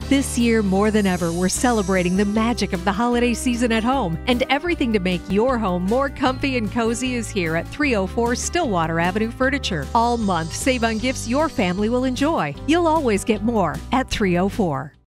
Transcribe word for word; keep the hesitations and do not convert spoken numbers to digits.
This year, more than ever, we're celebrating the magic of the holiday season at home, and everything to make your home more comfy and cozy is here at three oh four Stillwater Avenue Furniture. All month, save on gifts your family will enjoy. You'll always get more at three oh four.